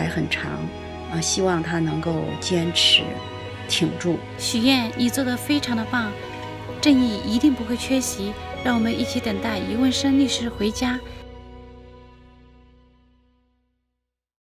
还很长，希望他能够坚持挺住。 许愿，你做得非常的棒，正义一定不会缺席。让我们一起等待余文生律师回家，